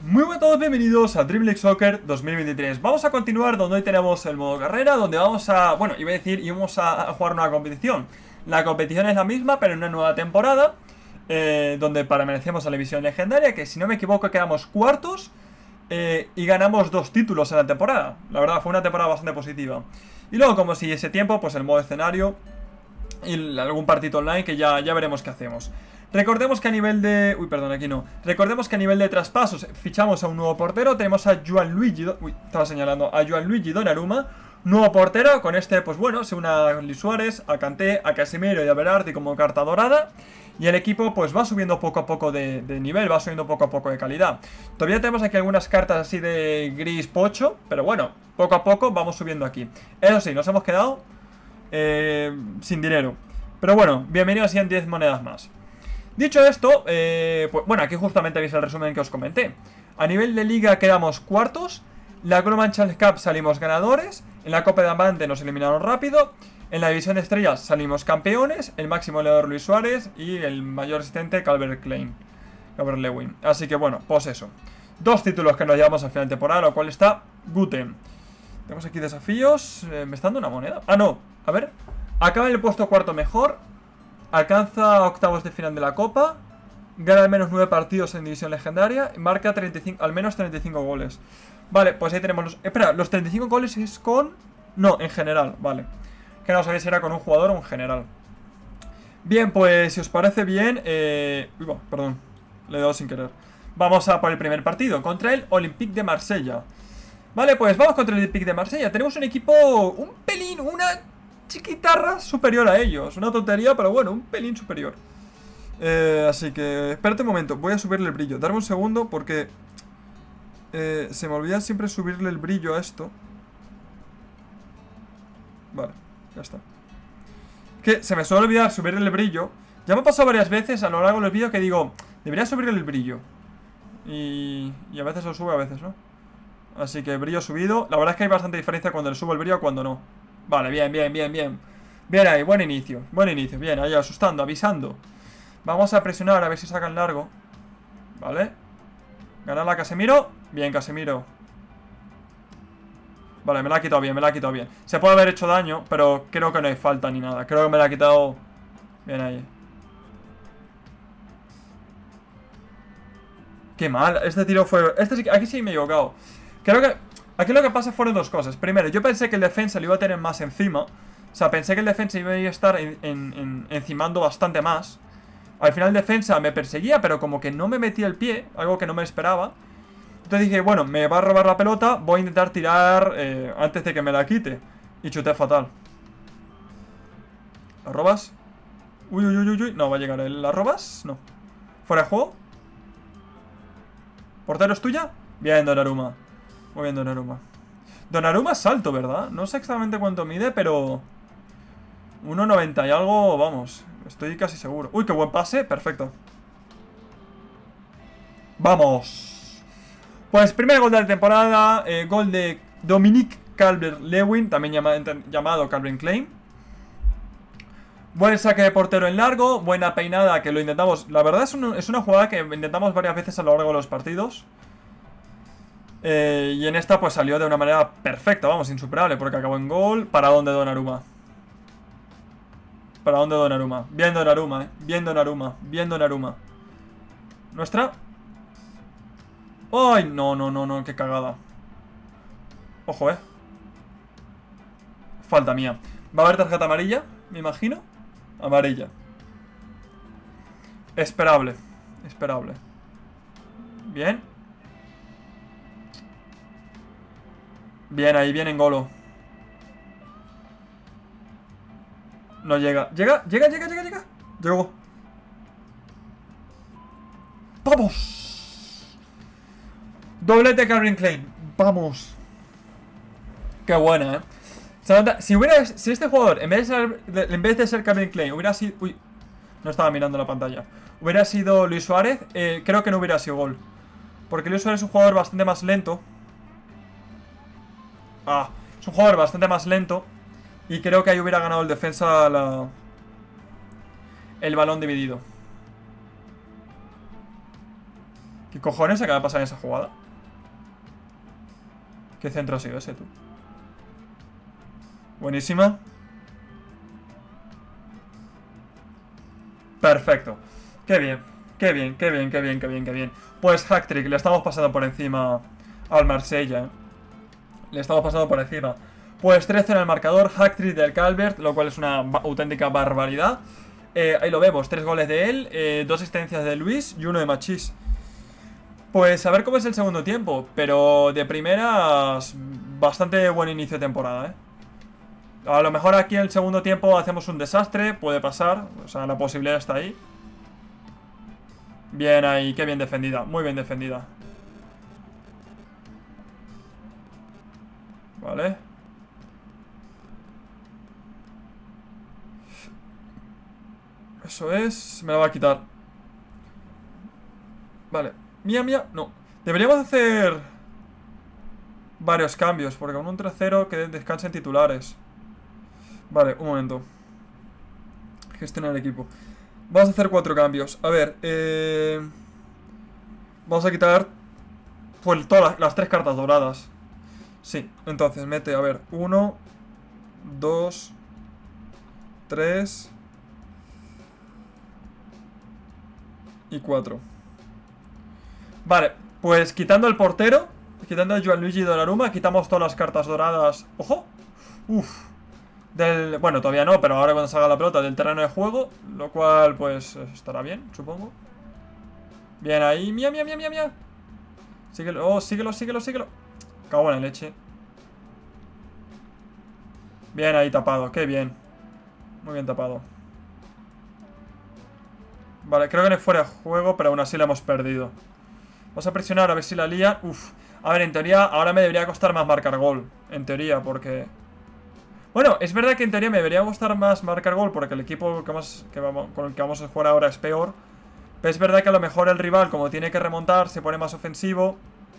Muy buenas a todos, bienvenidos a Dream League Soccer 2023. Vamos a continuar donde hoy tenemos el modo carrera, donde vamos a... Bueno, iba a decir, íbamos a jugar una competición. La competición es la misma, pero en una nueva temporada, donde permanecemos a la división legendaria, que si no me equivoco quedamos cuartos y ganamos 2 títulos en la temporada. La verdad, fue una temporada bastante positiva. Y luego, como si ese tiempo, pues el modo escenario y algún partido online que ya veremos qué hacemos. Recordemos que a nivel de... Uy, perdón, aquí no. Recordemos que a nivel de traspasos fichamos a un nuevo portero. Tenemos a Gianluigi... Uy, estaba señalando. A Gianluigi Donnarumma. Nuevo portero. Con este, pues bueno, se une a Luis Suárez, a Kanté, a Casemiro y a Berardi como carta dorada. Y el equipo pues va subiendo poco a poco de nivel, va subiendo poco a poco de calidad. Todavía tenemos aquí algunas cartas así de gris pocho, pero bueno, poco a poco vamos subiendo aquí. Eso sí, nos hemos quedado sin dinero. Pero bueno, bienvenidos a 10 monedas más. Dicho esto, pues bueno, aquí justamente veis el resumen que os comenté. A nivel de liga quedamos cuartos. La Global Challenge Cup salimos ganadores. En la Copa de Diamante nos eliminaron rápido. En la división de estrellas salimos campeones. El máximo goleador Luis Suárez y el mayor asistente Calvert-Lewin. Así que bueno, pues eso. 2 títulos que nos llevamos al final de temporada, lo cual está guten. Tenemos aquí desafíos. ¿Me está dando una moneda? Ah, no, a ver. Acaba en el puesto cuarto mejor. Alcanza octavos de final de la Copa. Gana al menos 9 partidos en división legendaria. Marca 35, al menos 35 goles. Vale, pues ahí tenemos los... Espera, los 35 goles es con... No, en general, vale. Que no sabéis si era con un jugador o en general. Bien, pues si os parece bien... Uy, bueno, perdón, le he dado sin querer. Vamos a por el primer partido, contra el Olympique de Marsella. Vale, pues vamos contra el Olympique de Marsella. Tenemos un equipo un pelín, una chiquitarra superior a ellos. Una tontería, pero bueno, un pelín superior. Así que... Espérate un momento, voy a subirle el brillo. Darme un segundo porque... se me olvida siempre subirle el brillo a esto. Vale, ya está. Que se me suele olvidar subirle el brillo. Ya me ha pasado varias veces a lo largo del vídeo que digo, debería subirle el brillo. Y a veces lo sube, a veces no. Así que brillo subido. La verdad es que hay bastante diferencia cuando le subo el brillo a cuando no. Vale, bien. Bien ahí, buen inicio, bien, ahí asustando, avisando. Vamos a presionar a ver si sacan largo. Vale. Ganar a Casemiro. Bien, Casemiro. Vale, me la ha quitado bien, Se puede haber hecho daño, pero creo que no hay falta ni nada. Creo que me la ha quitado bien ahí. Qué mal, este tiro fue... Aquí sí me he equivocado. Creo que... Aquí lo que pasa fueron 2 cosas. Primero, yo pensé que el defensa lo iba a tener más encima. O sea, pensé que el defensa iba a estar encimando bastante más. Al final el defensa me perseguía, pero como que no me metía el pie. Algo que no me esperaba. Entonces dije, bueno, me va a robar la pelota. Voy a intentar tirar antes de que me la quite. Y chuté fatal. ¿La robas? Uy. No, va a llegar ¿La robas? No. ¿Fuera de juego? ¿Portero es tuya? Bien, Donnarumma. Muy bien, Donnarumma. Donnarumma es alto, ¿verdad? No sé exactamente cuánto mide, pero... 1,90 y algo, vamos. Estoy casi seguro. Uy, qué buen pase, perfecto. ¡Vamos! Pues primer gol de la temporada. Gol de Dominique Calvert-Lewin, también llamado Calvin Klein. Buen saque de portero en largo. Buena peinada que lo intentamos. La verdad es una jugada que intentamos varias veces a lo largo de los partidos. Y en esta pues salió de una manera perfecta, vamos, insuperable, porque acabó en gol. Paradón de Donnarumma. Paradón de Donnarumma. Bien Donnarumma, bien Donnarumma. ¿Nuestra? ¡Ay! No, qué cagada. Ojo, falta mía. Va a haber tarjeta amarilla, me imagino. Amarilla. Esperable. Bien. Bien ahí, bien en Golo. No llega. Llega. Llegó. ¡Vamos! Doblete Calvin Klein. Vamos. Qué buena, Si este jugador, en vez de ser Calvin Klein, hubiera sido... Uy, no estaba mirando la pantalla. Hubiera sido Luis Suárez, creo que no hubiera sido gol. Porque Luis Suárez es un jugador bastante más lento. Es un jugador bastante más lento. Y creo que ahí hubiera ganado el defensa el balón dividido. ¿Qué cojones acaba de pasar en esa jugada? ¿Qué centro ha sido ese, tú? Buenísima. Perfecto. Qué bien, qué bien, qué bien, qué bien, qué bien, qué bien. Pues hat-trick, le estamos pasando por encima al Marsella. Le estamos pasando por encima. Pues 13 en el marcador, hat-trick del Calvert, lo cual es una auténtica barbaridad. Ahí lo vemos, 3 goles de él, 2 asistencias de Luis y 1 de Machís. Pues a ver cómo es el segundo tiempo, pero de primeras bastante buen inicio de temporada, ¿eh? A lo mejor aquí en el segundo tiempo hacemos un desastre, puede pasar, o sea, la posibilidad está ahí. Bien ahí, qué bien defendida, muy bien defendida. Vale. Eso es, me la va a quitar. Vale, mía, no. Deberíamos hacer varios cambios, porque con un 3-0 que descansen titulares. Vale, un momento. Gestionar el equipo. Vamos a hacer 4 cambios. A ver, vamos a quitar pues todas las 3 cartas doradas. Sí, entonces mete, a ver, 1, 2, 3 y 4. Vale, pues quitando el portero, quitando a Gianluigi Donnarumma, quitamos todas las cartas doradas. ¡Ojo! Uf. Bueno, todavía no, pero ahora cuando salga la pelota del terreno de juego, lo cual pues estará bien, supongo. Bien ahí, mía. Síguelo, oh, síguelo. Cago en la leche. Bien ahí tapado, qué bien. Muy bien tapado. Vale, creo que no es fuera de juego, pero aún así la hemos perdido. Vamos a presionar a ver si la lía. Uf. A ver, en teoría ahora me debería costar más marcar gol. En teoría, porque... Bueno, es verdad que en teoría me debería costar más marcar gol, porque el equipo con el que vamos a jugar ahora es peor. Pero es verdad que a lo mejor el rival, como tiene que remontar, se pone más ofensivo.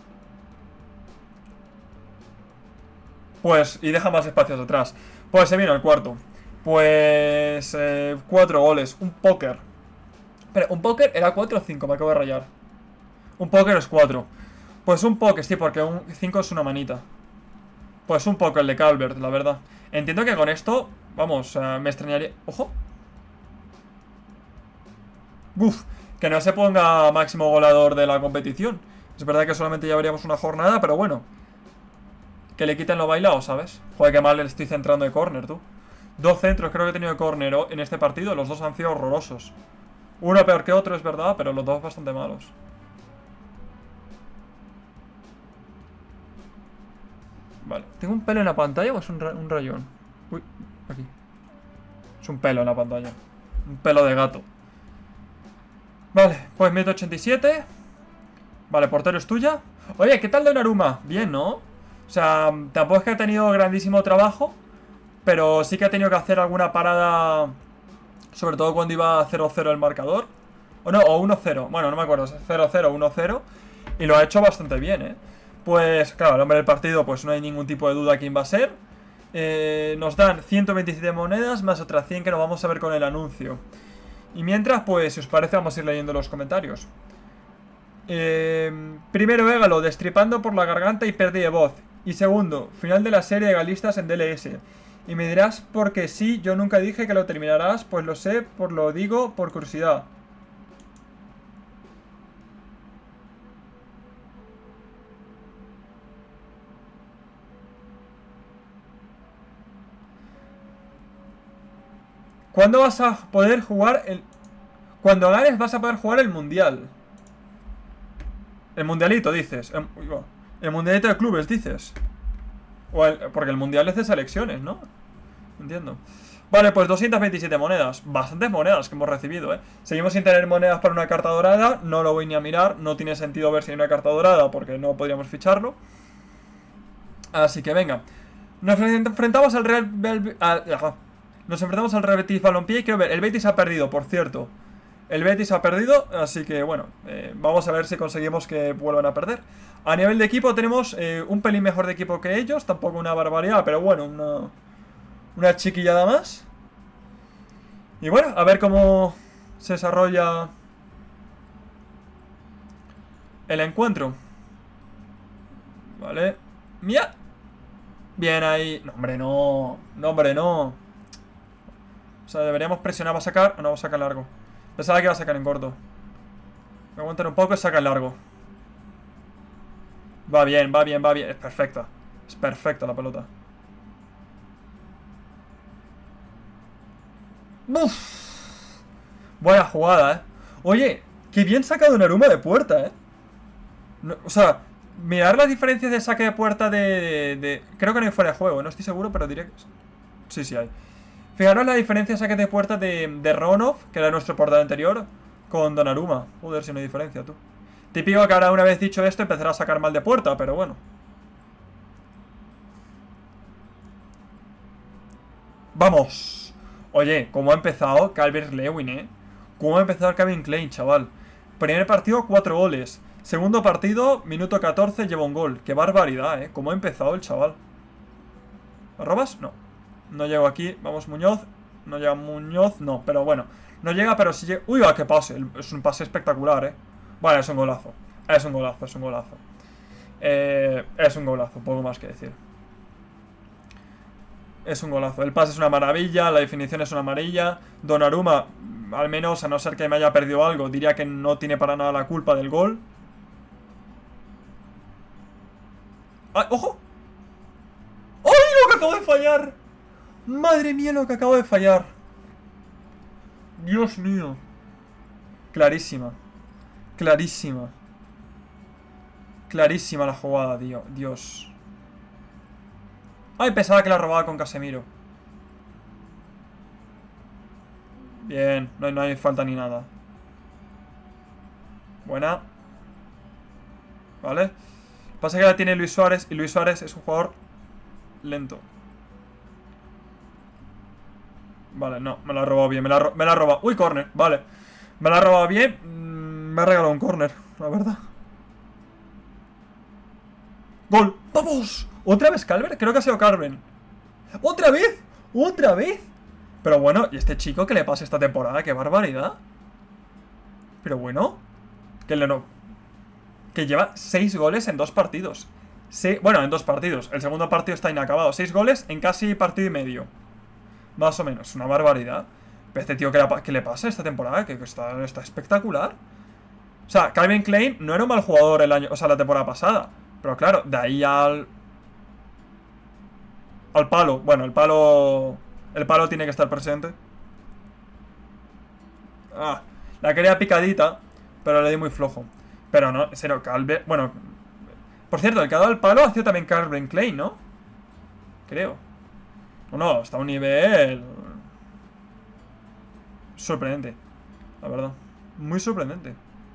Pues, y deja más espacios atrás. Pues se vino el cuarto. Pues 4 goles, un póker. Pero, ¿un póker era 4 o 5? Me acabo de rayar. Un póker es 4. Pues un póker, sí, porque un 5 es una manita. Pues un póker el de Calvert, la verdad. Entiendo que con esto, vamos, me extrañaría... ¡Ojo! ¡Buf! Que no se ponga máximo goleador de la competición. Es verdad que solamente llevaríamos una jornada, pero bueno. Que le quiten lo bailado, ¿sabes? Joder, qué mal le estoy centrando de córner, tú. 2 centros creo que he tenido de córner en este partido. Los 2 han sido horrorosos. Uno peor que otro, es verdad, pero los 2 bastante malos. Vale. ¿Tengo un pelo en la pantalla o es un rayón? Uy, aquí. Es un pelo en la pantalla. Un pelo de gato. Vale, pues 187. Vale, portero es tuya. Oye, ¿qué tal Donnarumma? Bien, ¿no? O sea, tampoco es que ha tenido grandísimo trabajo, pero sí que ha tenido que hacer alguna parada, sobre todo cuando iba 0-0 el marcador. O no, o 1-0. Bueno, no me acuerdo, 0-0, 1-0. Y lo ha hecho bastante bien, ¿eh? Pues, claro, el hombre del partido, pues no hay ningún tipo de duda quién va a ser. Nos dan 127 monedas, más otras 100 que nos vamos a ver con el anuncio. Y mientras, pues, si os parece, vamos a ir leyendo los comentarios. Primero, Égalo, destripando por la garganta y pérdida de voz. Y segundo, final de la serie de galistas en DLS. Y me dirás, porque sí, yo nunca dije que lo terminarás, pues lo sé, lo digo, por curiosidad. ¿Cuándo vas a poder jugar el... Cuando ganes vas a poder jugar el mundial? El mundialito, dices. El mundialito de clubes, dices. Porque el mundial es de selecciones, ¿no? Entiendo. Vale, pues 227 monedas. Bastantes monedas que hemos recibido, ¿eh? Seguimos sin tener monedas para una carta dorada. No lo voy ni a mirar. No tiene sentido ver si hay una carta dorada, porque no podríamos ficharlo. Así que venga. Nos enfrentamos al Real... Nos enfrentamos al Real Betis Balompié y quiero ver, el Betis ha perdido, por cierto. El Betis ha perdido, así que bueno, vamos a ver si conseguimos que vuelvan a perder. A nivel de equipo tenemos un pelín mejor de equipo que ellos, tampoco una barbaridad, pero bueno, una chiquillada más. Y bueno, a ver cómo se desarrolla el encuentro. Vale. ¡Mía! Bien ahí. No, hombre, no. No, hombre, no. O sea, deberíamos presionar. ¿Va a sacar? O no, va a sacar largo. Pensaba que iba a sacar en corto. Me aguantan un poco y saca en largo. Va bien, va bien, va bien. Es perfecta. Es perfecta la pelota. ¡Uf! Buena jugada, Oye, qué bien sacado Naruma de puerta, No, o sea, mirar las diferencias de saque de puerta creo que no hay fuera de juego, no estoy seguro, pero diré que... Sí, sí hay. Fijaros la diferencia de saque de puerta de Ronov, que era nuestro portero anterior, con Donnarumma. Joder, si no hay diferencia, tú. Típico que ahora, una vez dicho esto, empezará a sacar mal de puerta, pero bueno. ¡Vamos! Oye, ¿cómo ha empezado Calvert-Lewin, ¿Cómo ha empezado Calvin Klein, chaval? Primer partido, 4 goles. Segundo partido, minuto 14, lleva un gol. ¡Qué barbaridad, ¿Cómo ha empezado el chaval? ¿Lo robas? No. No llego aquí. Vamos, Muñoz. No llega Muñoz, no, pero bueno. No llega, pero sí llega... ¡Uy, va, qué pase! Es un pase espectacular, Vale, es un golazo. Es un golazo, es un golazo. Es un golazo, poco más que decir. Es un golazo. El pase es una maravilla, la definición es una maravilla. Donnarumma, al menos, a no ser que me haya perdido algo, diría que no tiene para nada la culpa del gol. ¡Ay, ojo! ¡Ay, lo que acabo de fallar! ¡Madre mía, lo que acabo de fallar! Dios mío. Clarísima. Clarísima. Clarísima la jugada, tío. Dios. Ay, pensaba que la robaba con Casemiro. Bien, no hay falta ni nada. Buena. Vale. Pasa que la tiene Luis Suárez y Luis Suárez es un jugador lento. Vale, no, me la ha robado bien, me la ha robado. Uy, córner, vale. Me la ha robado bien. Me ha regalado un córner, la verdad. ¡Gol! ¡Vamos! ¿Otra vez Calvert? Creo que ha sido Calvert. ¡Otra vez! ¡Otra vez! Pero bueno, ¿y este chico qué le pasa esta temporada? ¡Qué barbaridad! Pero bueno, que lleva 6 goles en 2 partidos. Bueno, en 2 partidos. El segundo partido está inacabado. 6 goles en casi partido y medio. Más o menos, una barbaridad. Pero este tío, ¿qué le pasa esta temporada? Que está espectacular. O sea, Calvin Klein no era un mal jugador la temporada pasada. Pero claro, de ahí al palo. Bueno, el palo tiene que estar presente. Ah, la quería picadita, pero le di muy flojo. Pero no, en serio, bueno, por cierto, el que ha dado el palo ha sido también Calvin Klein, ¿no? Creo. No, está a un nivel sorprendente, la verdad. Muy sorprendente.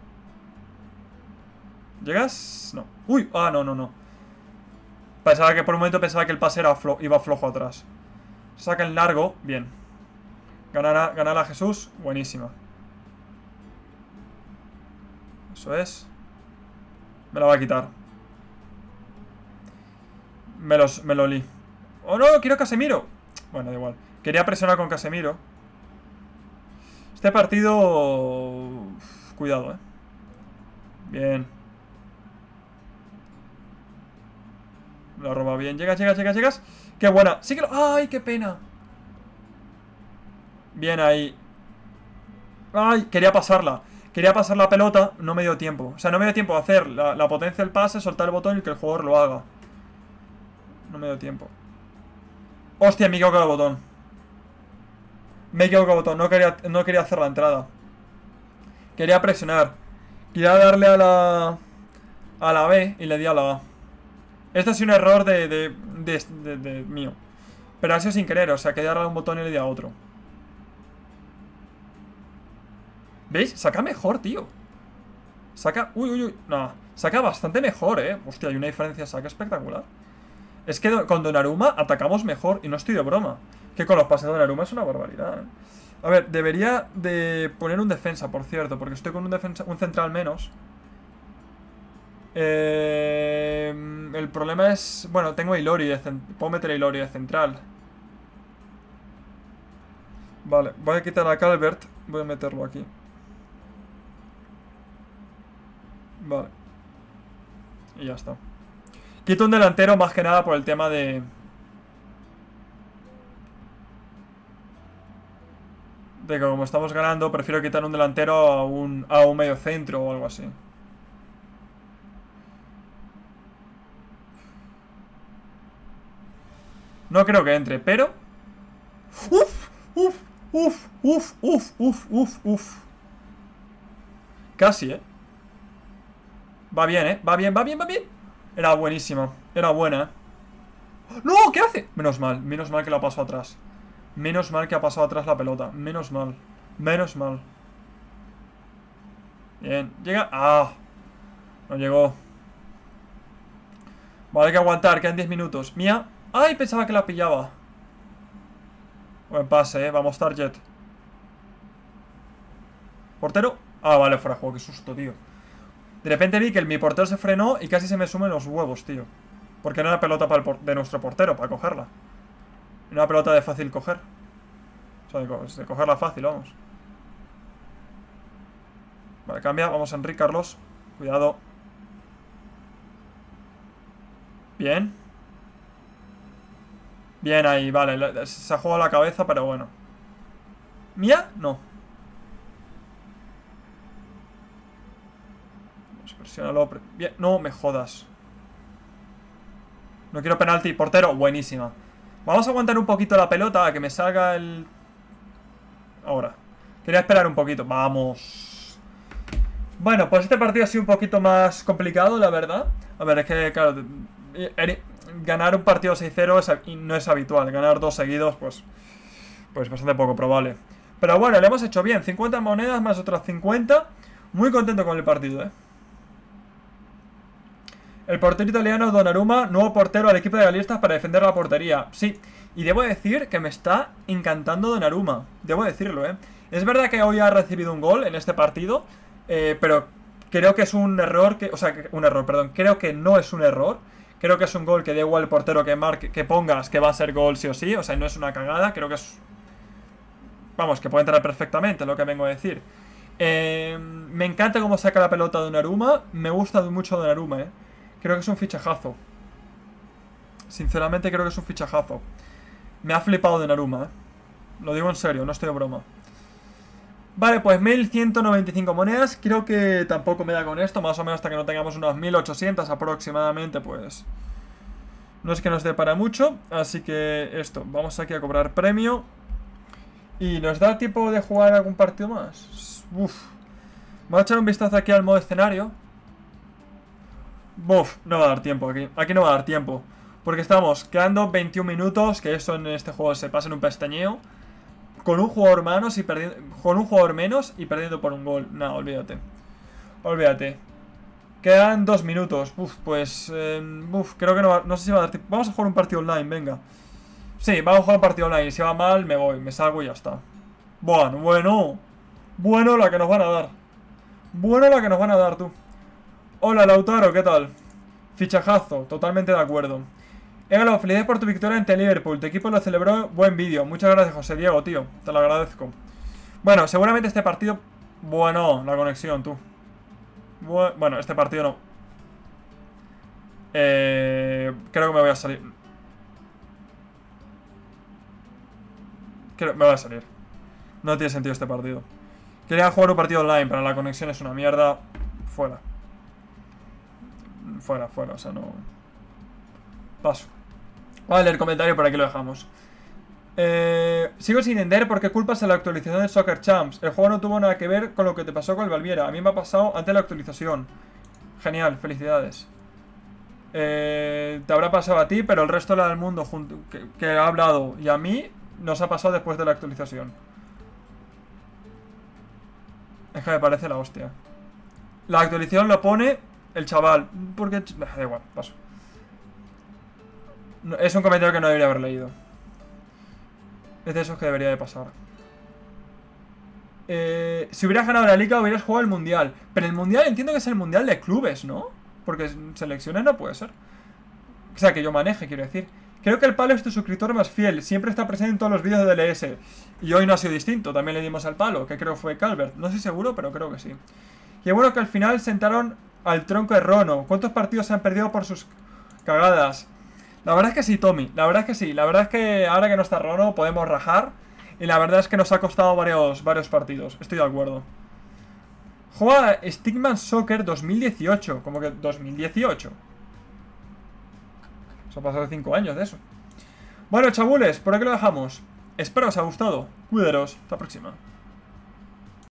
¿Llegas? No. ¡Uy! Ah, no. Por un momento pensaba que el pase iba flojo atrás. Saca el largo. Bien. Ganar a Jesús. Buenísima. Eso es. Me la va a quitar. Me lo li. ¡Oh, no! ¡Quiero Casemiro! Bueno, da igual. Quería presionar con Casemiro. Este partido... Cuidado, Bien. Lo roba bien. Llegas. ¡Qué buena! ¡Sí que lo... ¡Ay, qué pena! Bien ahí. ¡Ay! Quería pasarla. Quería pasar la pelota. No me dio tiempo. O sea, no me dio tiempo a hacer la potencia del pase, soltar el botón y que el jugador lo haga. No me dio tiempo. ¡Hostia! Me he equivocado el botón. No quería hacer la entrada. Quería presionar. Quería darle a la B y le di a la A. Este ha sido un error de mío. Pero ha sido sin querer, o sea, quería darle a un botón y le di a otro. ¿Veis? Saca mejor, tío. Saca... Uy. No, saca bastante mejor, Hostia, hay una diferencia, saca espectacular. Es que con Donnarumma atacamos mejor. Y no estoy de broma. Que con los pases de Donnarumma es una barbaridad, A ver, debería de poner un defensa, por cierto. Porque estoy con un central menos. El problema es... Bueno, tengo a Ilori puedo meter a Ilori de central. Vale, voy a quitar a Calvert. Voy a meterlo aquí. Vale. Y ya está. Quito un delantero más que nada por el tema de... que como estamos ganando, prefiero quitar un delantero a un medio centro o algo así. No creo que entre, pero... ¡Uf! ¡Uf! ¡Uf! ¡Uf! ¡Uf! ¡Uf! ¡Uf! ¡Uf! Casi, ¿eh? Va bien, ¿eh? Va bien, va bien, va bien. Era buenísima. Era buena, ¿eh? ¡No! ¿Qué hace? Menos mal que la pasó atrás. Menos mal que ha pasado atrás la pelota. Menos mal. Menos mal. Bien. Llega... ¡Ah! No llegó. Vale, hay que aguantar. Quedan 10 minutos. Mía. ¡Ay! Pensaba que la pillaba. Buen pase, vamos, target. ¿Portero? Ah, vale, fuera de juego, qué susto, tío. De repente vi que mi portero se frenó y casi se me sumen los huevos, tío. Porque no era pelota de nuestro portero, para cogerla. Era una pelota de fácil coger. O sea, de cogerla fácil, vamos. Vale, cambia, vamos a Enrique Carlos. Cuidado. Bien. Bien ahí, vale, se ha jugado la cabeza, pero bueno. ¿Mía? No. Presiónalo. Bien, no me jodas. No quiero penalti. Portero, buenísima. Vamos a aguantar un poquito la pelota a que me salga el... Ahora. Quería esperar un poquito. Vamos. Bueno, pues este partido ha sido un poquito más complicado, la verdad. A ver, es que, claro... Ganar un partido 6-0 no es habitual. Ganar 2 seguidos, pues bastante poco probable. Pero bueno, le hemos hecho bien. 50 monedas más otras 50. Muy contento con el partido, El portero italiano Donnarumma, nuevo portero al equipo de galistas para defender la portería. Sí, y debo decir que me está encantando Donnarumma. Debo decirlo, Es verdad que hoy ha recibido un gol en este partido, pero creo que es un error, creo que no es un error. Creo que es un gol que da igual el portero que pongas, que va a ser gol sí o sí. O sea, no es una cagada, creo que es... Vamos, que puede entrar perfectamente, es lo que vengo a decir. Me encanta cómo saca la pelota Donnarumma. Me gusta mucho Donnarumma, Creo que es un fichajazo. Sinceramente creo que es un fichajazo. Me ha flipado Donnarumma, Lo digo en serio, no estoy de broma. Vale, pues 1195 monedas. Creo que tampoco me da con esto. Más o menos hasta que no tengamos unas 1800 aproximadamente, pues no es que nos dé para mucho. Así que esto, vamos aquí a cobrar premio. ¿Y nos da tiempo de jugar algún partido más? Uf. Voy a echar un vistazo aquí al modo escenario. Uf, no va a dar tiempo aquí. Aquí no va a dar tiempo. Porque estamos quedando 21 minutos. Que eso en este juego se pasa en un pestañeo. Con un jugador menos y perdiendo por un gol. No, olvídate. Olvídate. Quedan 2 minutos. Pues creo que no sé si va a dar tiempo. Vamos a jugar un partido online, venga. Sí, vamos a jugar un partido online. Y si va mal, me voy, me salgo y ya está. Bueno la que nos van a dar. Bueno la que nos van a dar, tú. Hola, Lautaro, ¿qué tal? Fichajazo, totalmente de acuerdo. Égalo, felicidades por tu victoria ante Liverpool. Tu equipo lo celebró. Buen vídeo. Muchas gracias, José Diego, tío. Te lo agradezco. Bueno, seguramente este partido... Bueno, la conexión, tú. Bueno, este partido no. Creo que me voy a salir. Me voy a salir. No tiene sentido este partido. Quería jugar un partido online, pero la conexión es una mierda. Fuera. Fuera, o sea, no... Paso. Vale, el comentario por aquí lo dejamos. Sigo sin entender por qué culpas a la actualización de Soccer Champs. El juego no tuvo nada que ver con lo que te pasó con el Valmiera. A mí me ha pasado antes de la actualización. Genial, felicidades. Te habrá pasado a ti, pero el resto del mundo que ha hablado y a mí nos ha pasado después de la actualización. Es que me parece la hostia. La actualización lo pone el chaval. Porque... Da igual, paso. No, es un comentario que no debería haber leído. Es de esos que debería de pasar. Si hubieras ganado la liga hubieras jugado el mundial. Pero el mundial entiendo que es el mundial de clubes, ¿no? Porque selecciones no puede ser. O sea, que yo maneje, quiero decir. Creo que el Palo es tu suscriptor más fiel. Siempre está presente en todos los vídeos de DLS. Y hoy no ha sido distinto. También le dimos al Palo, que creo fue Calvert. No estoy seguro, pero creo que sí. Qué bueno que al final sentaron al tronco de Rono. ¿Cuántos partidos se han perdido por sus cagadas? La verdad es que sí, Tommy. La verdad es que sí. La verdad es que ahora que no está Rono podemos rajar. Y la verdad es que nos ha costado varios partidos. Estoy de acuerdo. Juega Stickman Soccer 2018. Como que 2018. Se ha pasado 5 años de eso. Bueno, chabules, por aquí lo dejamos. Espero os haya gustado. Cuidaros. Hasta la próxima.